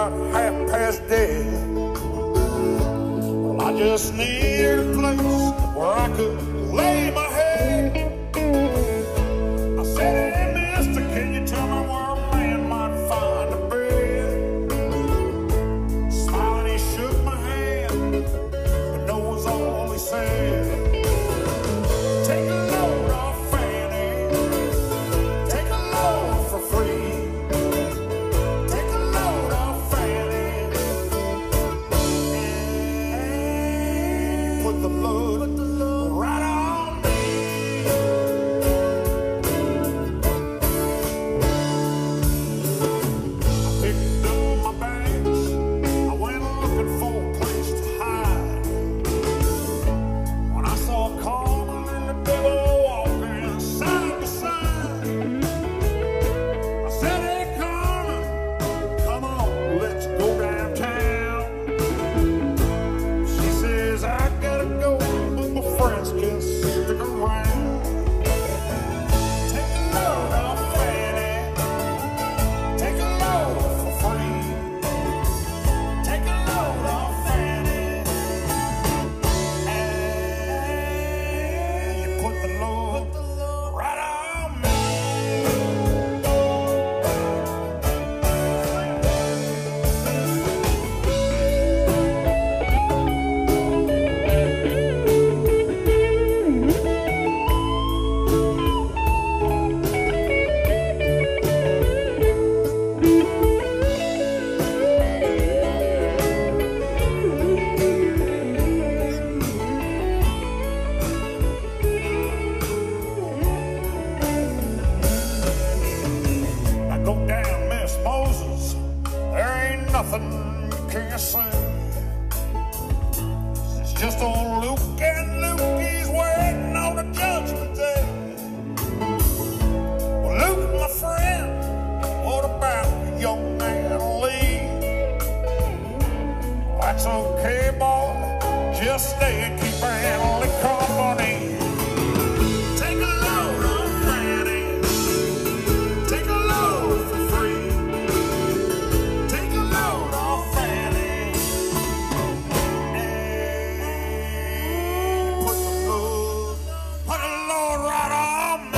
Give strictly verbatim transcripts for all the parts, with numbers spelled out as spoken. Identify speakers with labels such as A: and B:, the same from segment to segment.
A: about half past dead. Well, I just needed a place where I could lay my head. I said, hey, mister, can you tell me where a man might find a bed? Smiling, he shook my hand, but no was all he said. Take a load off Fanny, take a load for free. Take a load off Fanny, and put the load right on me. I picked up my bags, I went looking for a place to hide. When I saw Carmen and the devil walking side by side, I said, hey Carmen, come on, let's go downtown. She says, I gotta go, but my friends can stick around. Take a load off Fanny, take a load for free. Take a load off Fanny, and you put the load right on me. I go down, Miss Moses, there ain't nothing you can't say. It's just old Luke, and Luke, he's waiting on the judgment day. Well, Luke, my friend, what about young man Lee? That's okay, boy, just stay and keep Annalee company. Take a load off Fanny, take a load for free. Take a load off Fanny, and put the load, put the load right on me.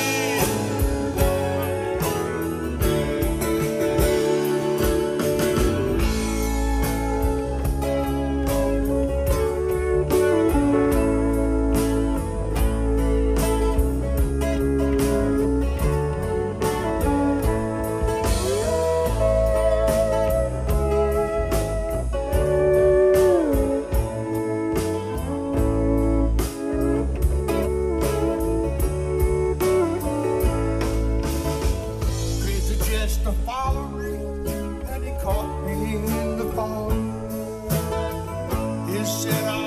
A: Crazy just a following, and he caught me in the fall. He said, I